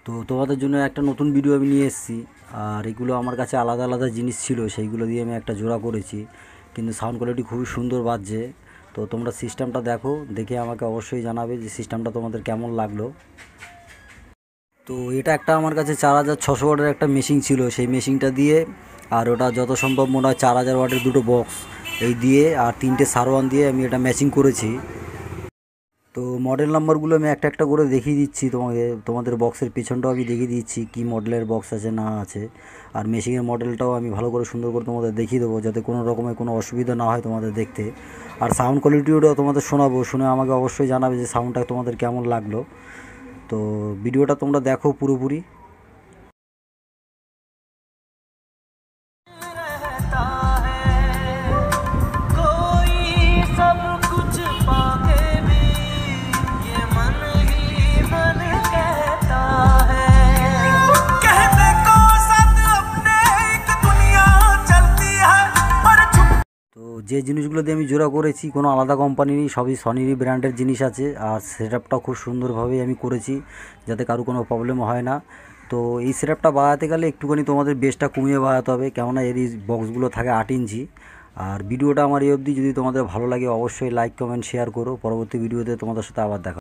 তো তোমাদের জন্য একটা নতুন ভিডিও আমি নিয়ে এসেছি। আর এগুলো আমার কাছে আলাদা আলাদা জিনিস ছিল, সেইগুলো দিয়ে আমি একটা জোড়া করেছি, কিন্তু সাউন্ড কোয়ালিটি খুবই সুন্দর বাজছে। তো তোমরা সিস্টেমটা দেখো, দেখে আমাকে অবশ্যই জানাবে যে সিস্টেমটা তোমাদের কেমন লাগলো। তো এটা একটা আমার কাছে 4600 ওয়াটের একটা মেশিন ছিল, সেই মেশিনটা দিয়ে আর ওটা যত সম্ভব মনে হয় 4000 ওয়াটের দুটো বক্স এই দিয়ে আর 3টে সারওয়ান দিয়ে আমি এটা ম্যাচিং করেছি। তো মডেল নাম্বারগুলো আমি একটা একটা করে দেখিয়ে দিচ্ছি তোমাদের বক্সের পেছনটাও আমি দেখিয়ে দিচ্ছি কী মডেলের বক্স আছে না আছে। আর মেশিনের মডেলটাও আমি ভালো করে সুন্দর করে তোমাদের দেখিয়ে দেবো, যাতে কোনো রকমের কোনো অসুবিধা না হয় তোমাদের দেখতে। আর সাউন্ড কোয়ালিটিটাও তোমাদের শোনাবো, শুনে আমাকে অবশ্যই জানাবে যে সাউন্ডটা তোমাদের কেমন লাগলো। তো ভিডিওটা তোমরা দেখো পুরোপুরি। তো যে জিনিসগুলো দিয়ে আমি জোড়া করেছি কোনো আলাদা কোম্পানিরই, সবই সনিরই ব্র্যান্ডের জিনিস আছে। আর সেটআপটা খুব সুন্দরভাবেই আমি করেছি, যাতে কারো কোনো প্রবলেম হয় না। তো এই সেটআপটা বাজাতে গেলে একটুখানি তোমাদের বেসটা কমিয়ে বাজাতে হবে, কেননা এর এই বক্সগুলো থাকে 8 ইঞ্চি। আর ভিডিওটা আমার এই অবধি, যদি তোমাদের ভালো লাগে অবশ্যই লাইক কমেন্ট শেয়ার করো। পরবর্তী ভিডিওতে তোমাদের সাথে আবার দেখা।